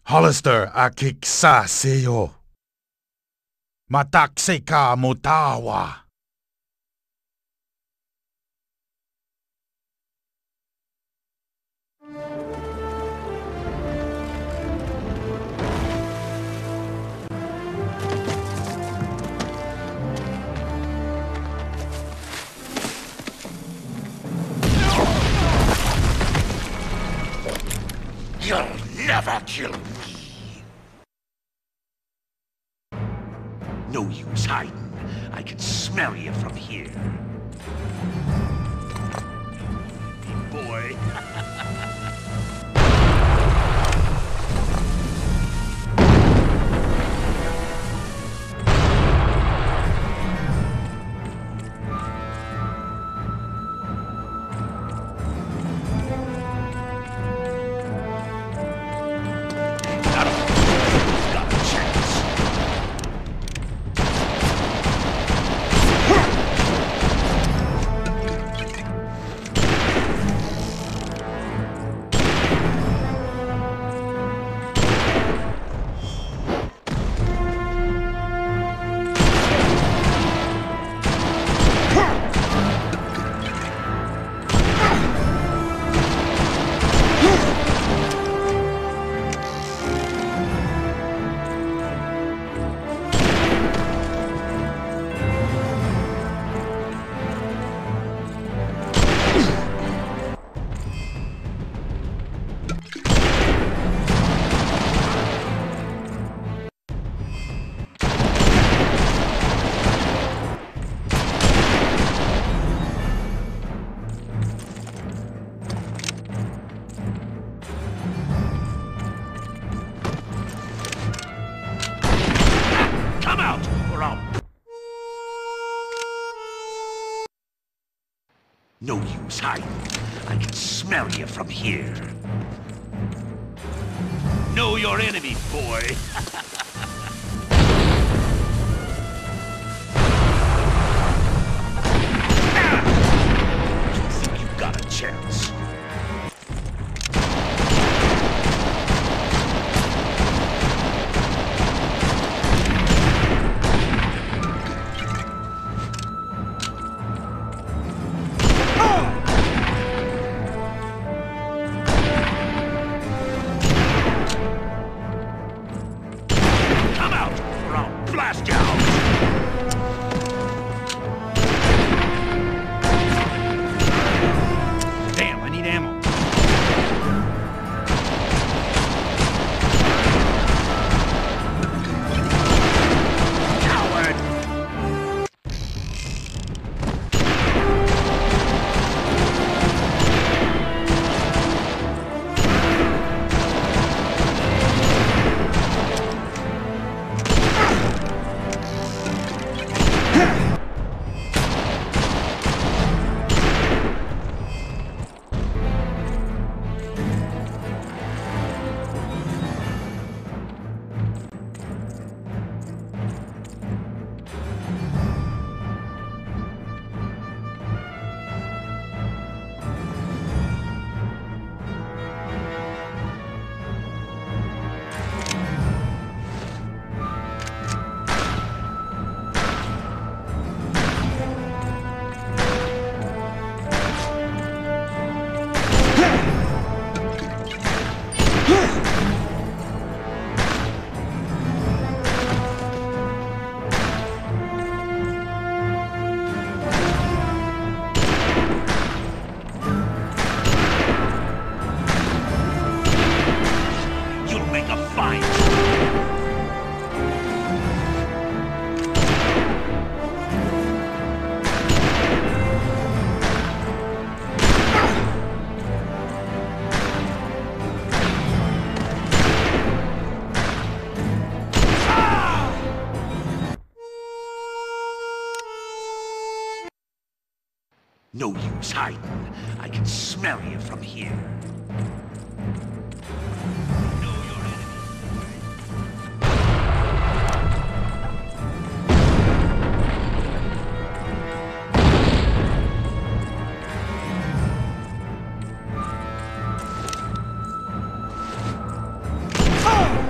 Hollister akiksa seyo. Matakseka motawa. You'll never kill me. No use hiding. I can smell you from here. Boy. No use hiding. I can smell you from here. Know your enemy, boy. You think you've got a chance? No use hiding. I can smell you from here. Know your enemy. Oh!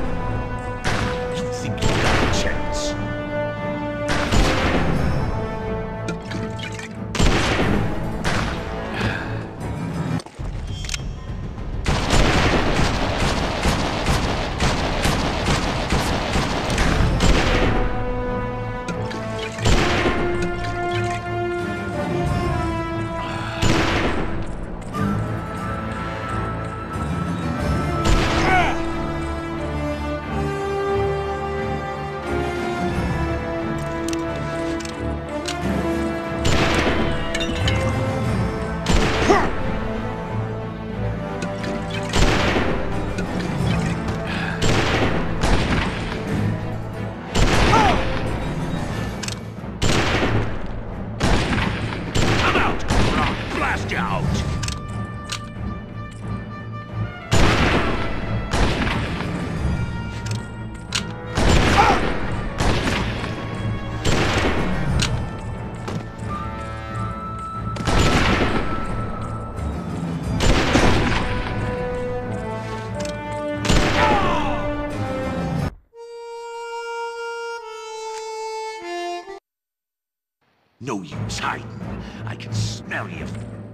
No use hiding. I can smell you.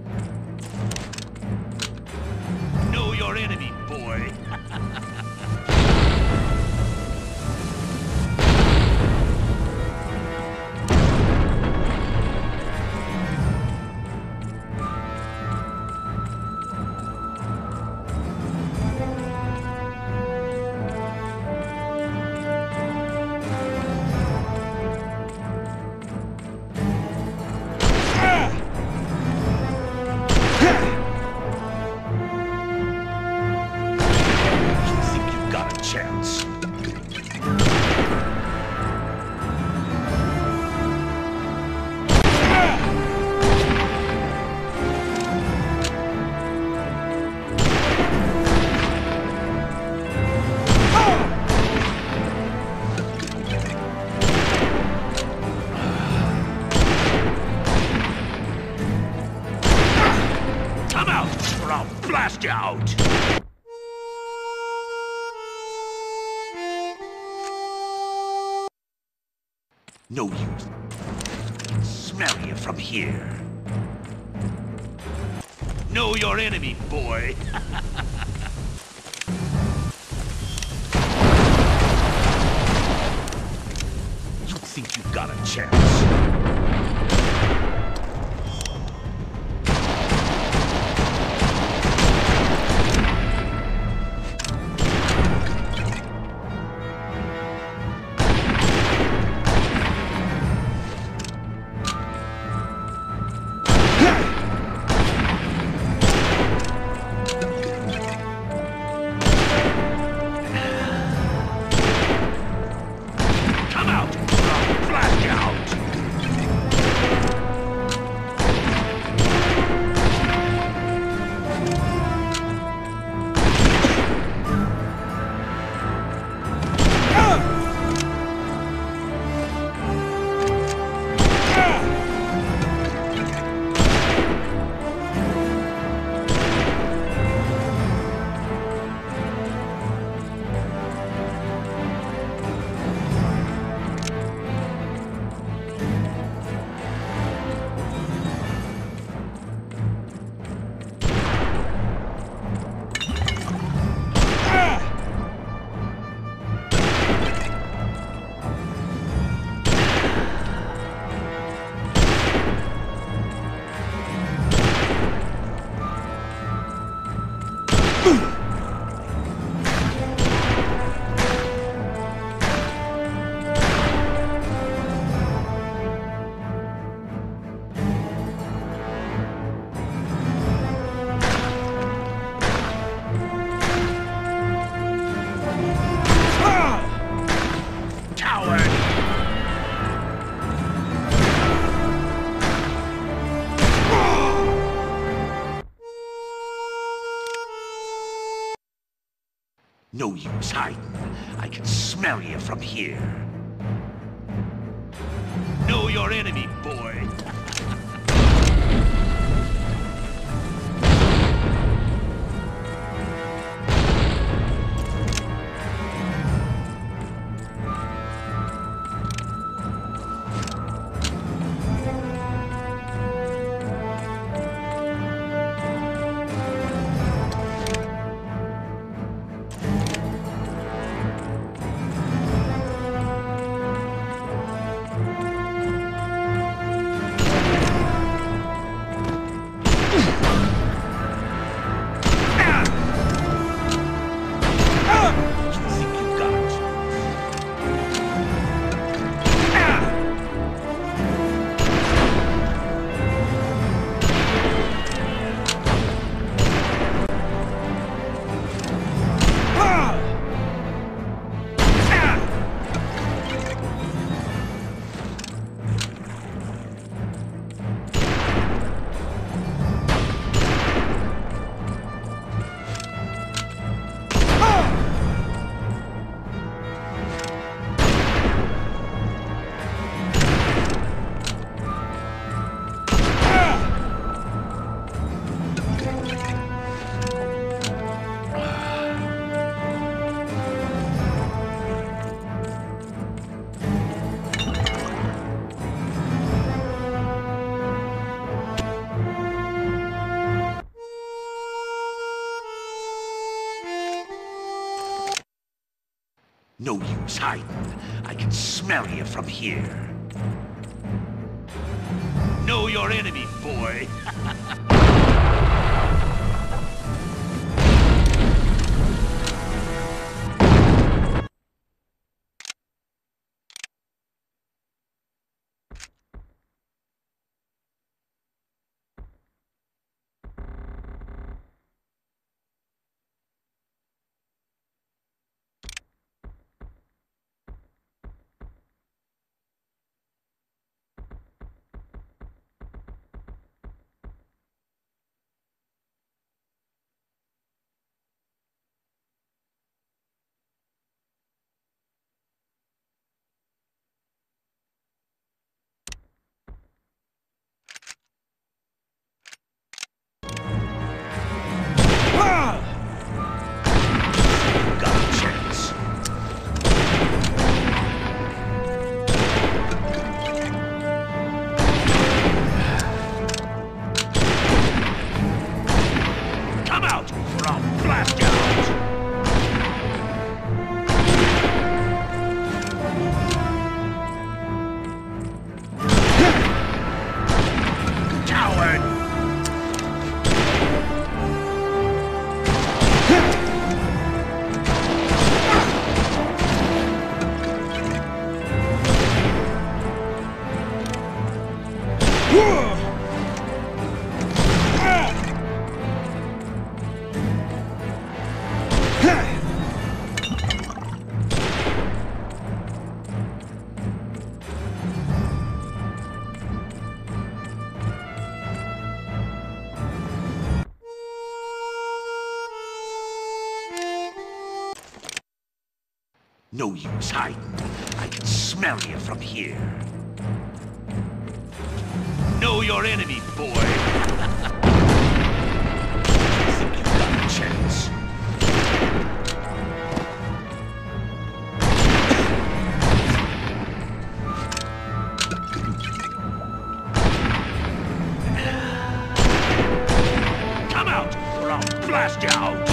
Know your enemy, boy. Out. No use. I can smell you from here. Know your enemy, boy. You think you've got a chance? No use hiding. I can smell you from here. Know your enemy, boy. No use hiding. I can smell you from here. Know your enemy, boy. No use hiding. I can smell you from here. Know your enemy, boy. Think you've got a chance. Come out, or I'll blast you out.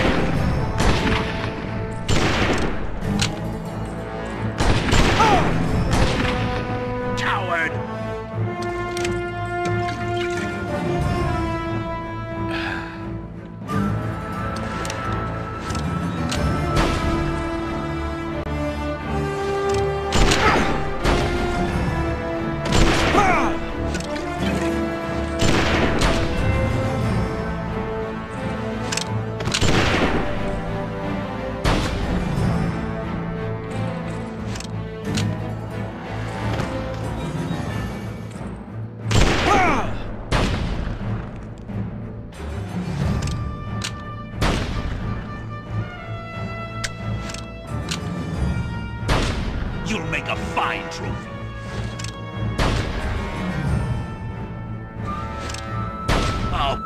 You'll make a fine trophy. Oh.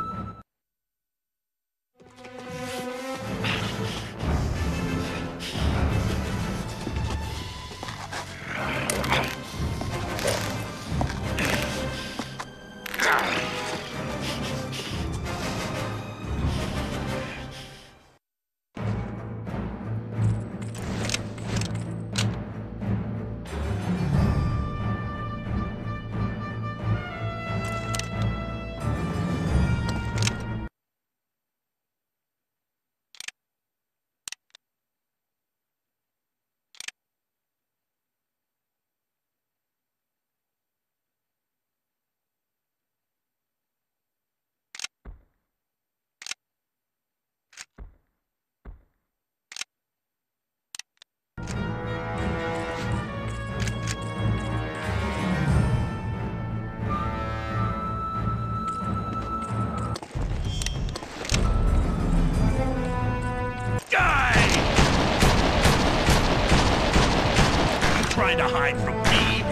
Trying to hide from me?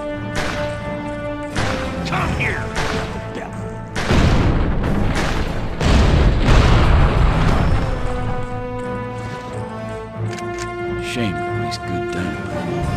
Come here, devil. Shame to waste good dynamite.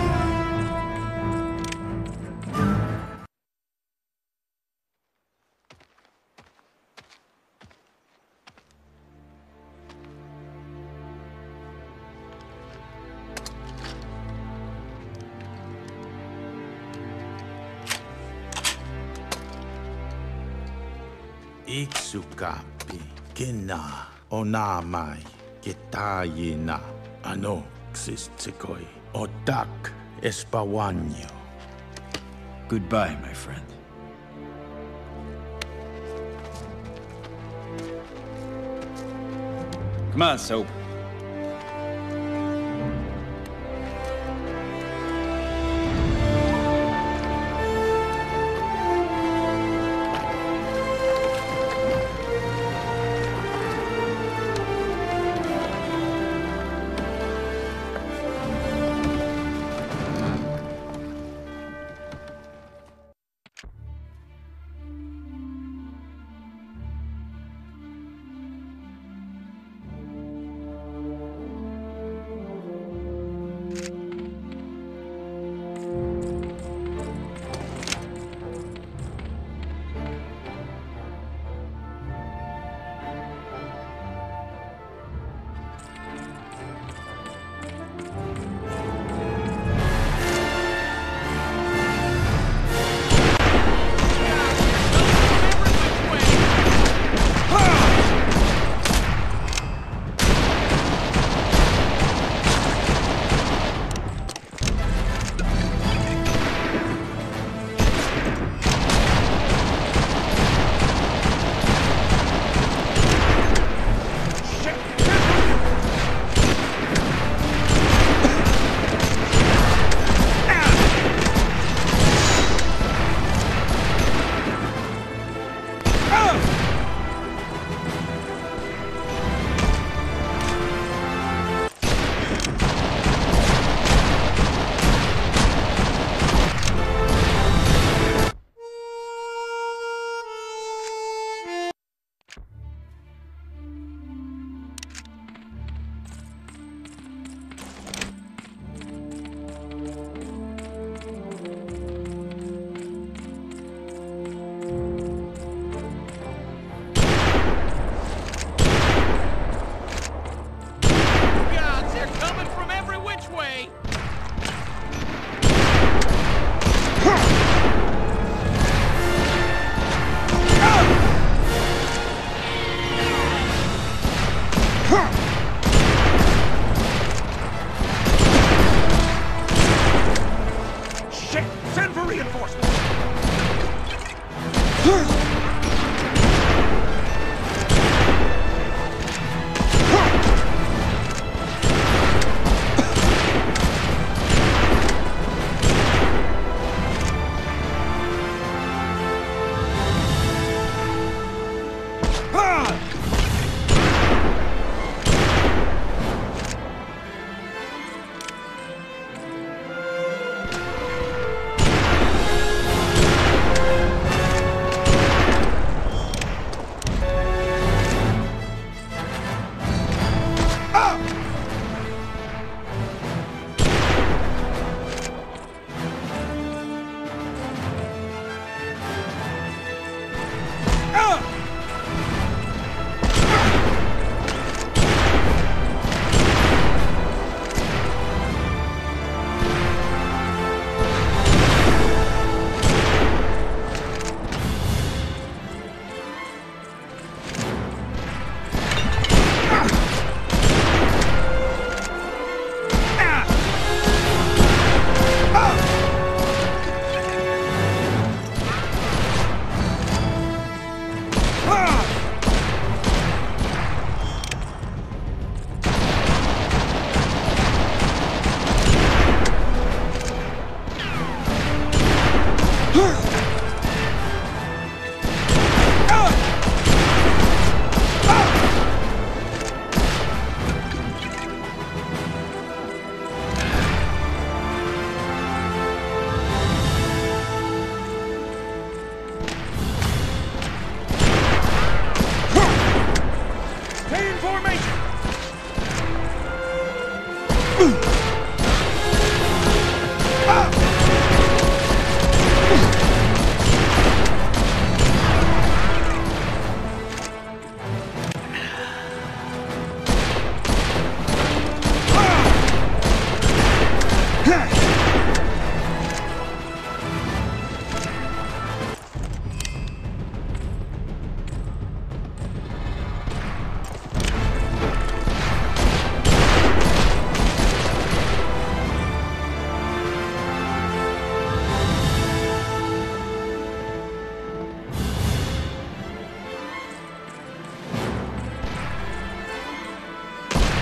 Iksukapi, kina, onamai, kitayina, ano, xistikoi, otak, espawanyo. Goodbye, my friend. Come on, Soap.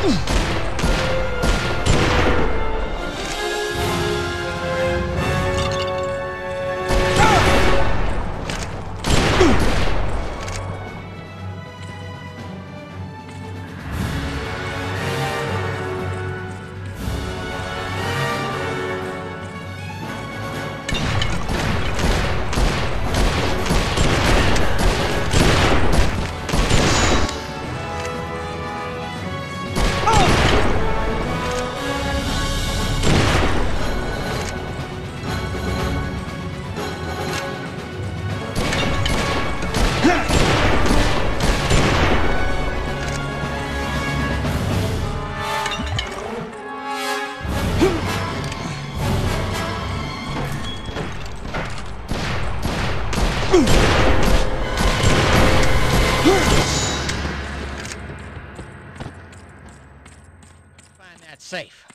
Safe.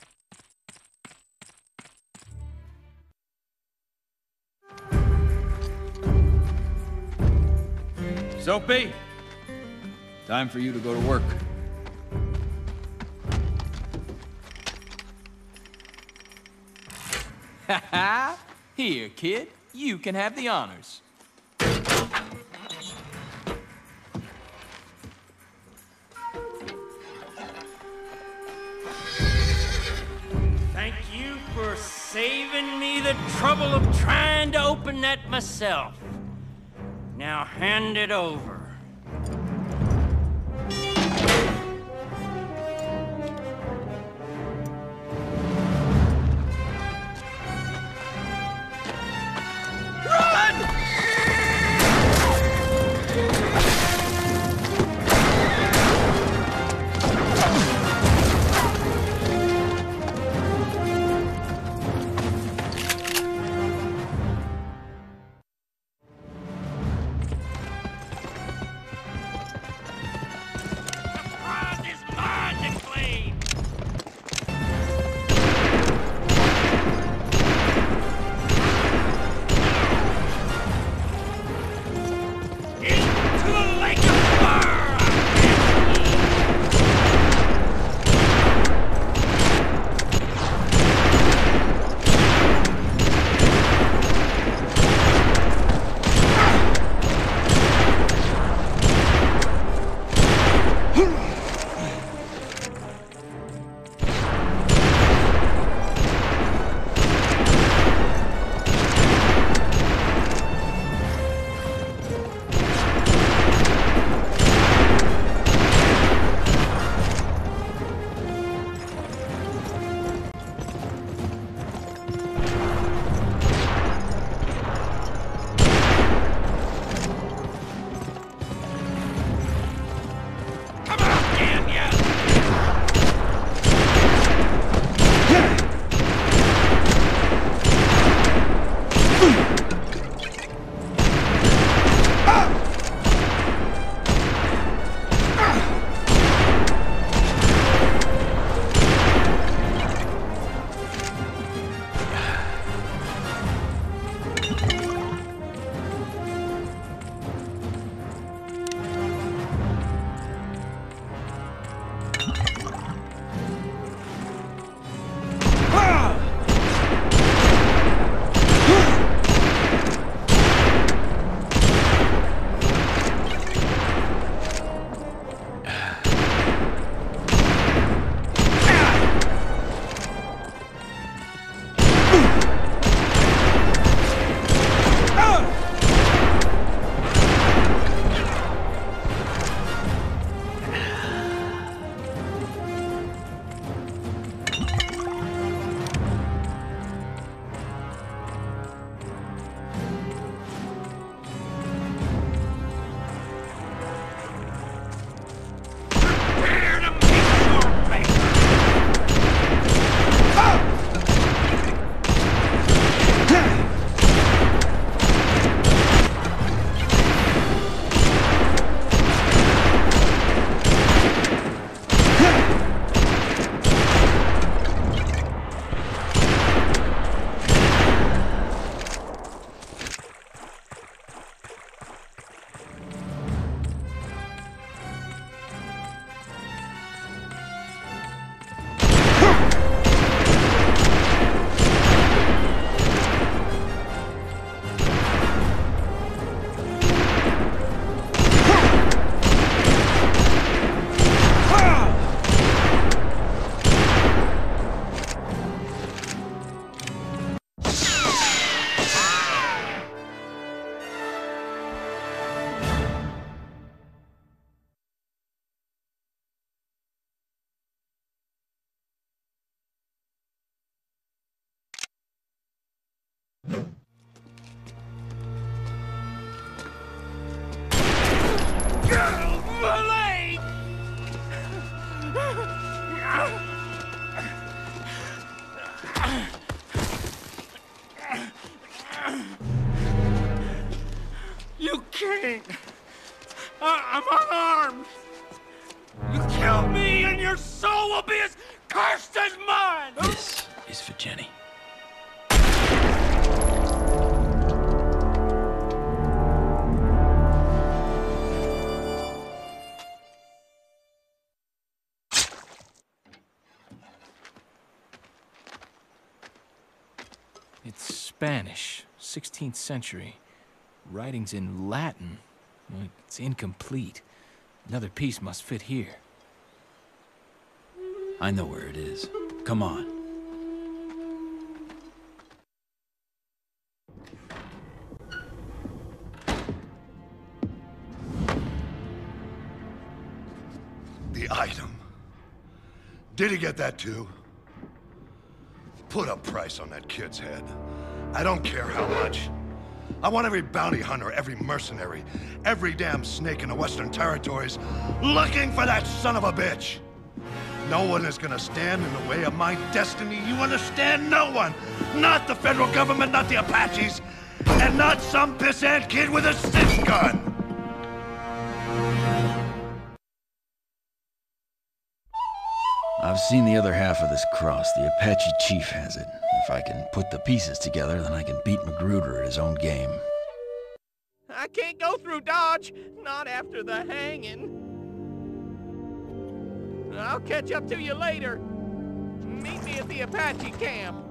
Soapy, time for you to go to work. Ha-ha! Here, kid. You can have the honors. Thank you for saving me the trouble of trying to open that myself. Now hand it over. ain't. I'm unarmed. You kill me and your soul will be as cursed as mine! This is for Jenny. It's Spanish, 16th century. Writing's in Latin. Well, it's incomplete. Another piece must fit here. I know where it is. Come on. The item. Did he get that too? Put a price on that kid's head. I don't care how much. I want every bounty hunter, every mercenary, every damn snake in the Western Territories looking for that son of a bitch. No one is gonna stand in the way of my destiny. You understand? No one. Not the federal government, not the Apaches, and not some pissant kid with a six gun. I've seen the other half of this cross. The Apache chief has it. If I can put the pieces together, then I can beat Magruder at his own game. I can't go through Dodge, not after the hanging. I'll catch up to you later. Meet me at the Apache camp.